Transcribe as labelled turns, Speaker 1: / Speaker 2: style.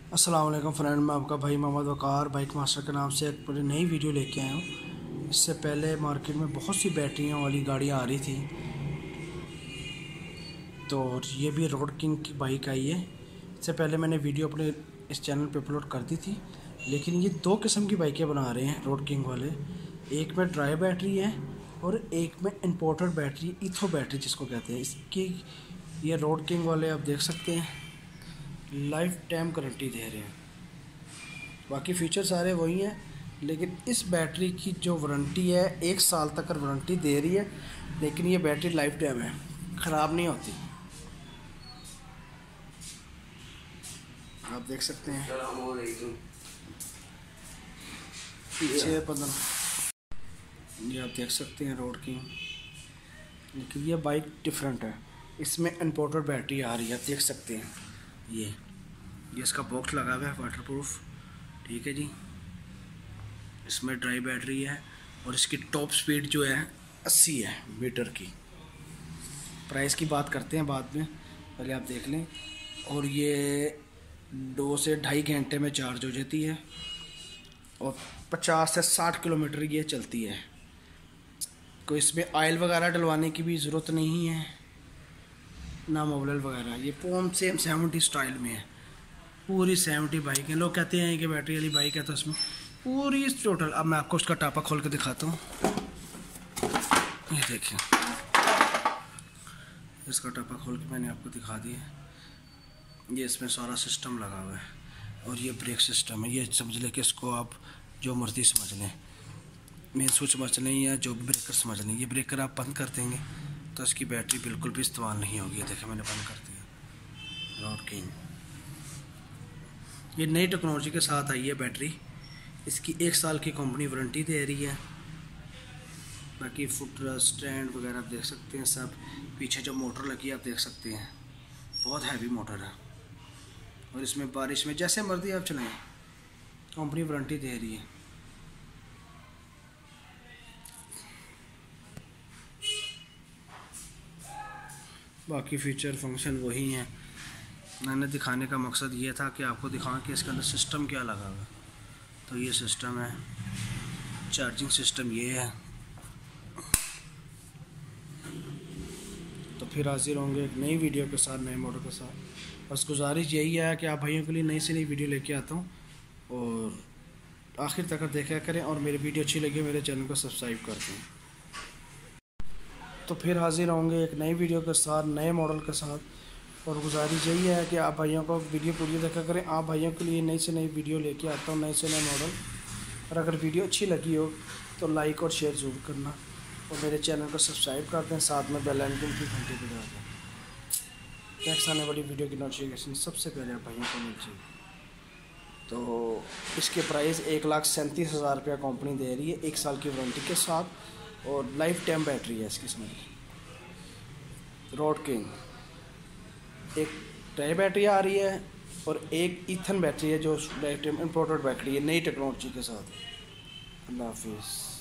Speaker 1: अस्सलाम वालेकुम फ्रेंड, मैं आपका भाई मोहम्मद वकार बाइक मास्टर के नाम से एक बड़ी नई वीडियो लेके आया हूँ। इससे पहले मार्केट में बहुत सी बैटरियों वाली गाड़ियाँ आ रही थी, तो ये भी रोड किंग की बाइक आई है। इससे पहले मैंने वीडियो अपने इस चैनल पे अपलोड कर दी थी, लेकिन ये दो किस्म की बाइकें बना रहे हैं रोड किंग वाले। एक में ड्राई बैटरी है और एक में इंपोर्टेड बैटरी, इथो बैटरी जिसको कहते हैं। इसकी ये रोड किंग वाले आप देख सकते हैं, लाइफ टाइम गारंटी दे रहे हैं। बाकी फीचर सारे वही हैं, लेकिन इस बैटरी की जो वारंटी है 1 साल तक वारंटी दे रही है, लेकिन ये बैटरी लाइफ टाइम है, ख़राब नहीं होती। आप देख सकते हैं पीछे 15, ये आप देख सकते हैं रोड की। लेकिन ये बाइक डिफरेंट है, इसमें इंपोर्टेड बैटरी आ रही है, आप देख सकते हैं। ये इसका बॉक्स लगा हुआ है वाटरप्रूफ, ठीक है जी। इसमें ड्राई बैटरी है और इसकी टॉप स्पीड जो है 80 है मीटर की। प्राइस की बात करते हैं बाद में, पहले आप देख लें। और ये 2 से 2.5 घंटे में चार्ज हो जाती है और 50 से 60 किलोमीटर ये चलती है। कोई इसमें ऑयल वगैरह डलवाने की भी ज़रूरत नहीं है, ना मोबिल वगैरह। ये पोम सेम 70 स्टाइल में है, पूरी 70 बाइक है। लोग कहते हैं कि बैटरी वाली बाइक है, तो इसमें पूरी टोटल। अब मैं आपको उसका टापा खोल के दिखाता हूँ। ये देखिए, इसका टापा खोल के मैंने आपको दिखा दिया। ये इसमें सारा सिस्टम लगा हुआ है और ये ब्रेक सिस्टम है। ये समझ लें कि इसको आप जो मर्ज़ी समझ लें, मेन स्विच समझ लें या जो ब्रेकर समझ लें। ये ब्रेकर आप बंद कर देंगे तो इसकी बैटरी बिल्कुल भी इस्तेमाल नहीं होगी। देखिए मैंने बंद कर दिया। रोड किंग ये नई टेक्नोलॉजी के साथ आई है बैटरी। इसकी 1 साल की कंपनी वारंटी दे रही है। बाकी फुट स्टैंड वगैरह आप देख सकते हैं सब। पीछे जो मोटर लगी है आप देख सकते हैं, बहुत हैवी मोटर है। और इसमें बारिश में जैसे मर्जी आप चलाएं, कंपनी वारंटी दे रही है। बाकी फीचर फंक्शन वही हैं। मैंने दिखाने का मकसद ये था कि आपको दिखाऊं कि इसके अंदर सिस्टम क्या लगा हुआ है। तो ये सिस्टम है, चार्जिंग सिस्टम ये है। तो फिर हाजिर होंगे एक नई वीडियो के साथ, नए मॉडल के साथ। बस गुजारिश यही है कि आप भाइयों के लिए नई से नई वीडियो लेके आता हूँ, और आखिर तक देखा करें। और मेरी वीडियो अच्छी लगी मेरे चैनल को सब्सक्राइब कर दें। तो फिर हाजिर होंगे एक नई वीडियो के साथ, नए मॉडल के साथ। और गुजारिश यही है कि आप भाइयों को वीडियो पूरी देखा करें। आप भाइयों के लिए नई से नई वीडियो लेके आता हूँ, नए से नए मॉडल। और अगर वीडियो अच्छी लगी हो तो लाइक और शेयर ज़रूर करना, और मेरे चैनल को सब्सक्राइब कर दें, साथ में बेल आइकन की घंटी बजा दें। नेक्स्ट आने वाली वीडियो की नोटिफिकेशन सबसे पहले आप भाइयों को मिल जाएगी। तो इसके प्राइस 1,37,000 रुपया कंपनी दे रही है 1 साल की वारंटी के साथ, और लाइफ टाइम बैटरी है इसकी। समझ रोड किंग एक ड्राई बैटरी आ रही है और एक ईथन बैटरी है जो लाइफ टाइम इंपोर्टेड बैटरी है, नई टेक्नोलॉजी के साथ। अल्लाह हाफिज़।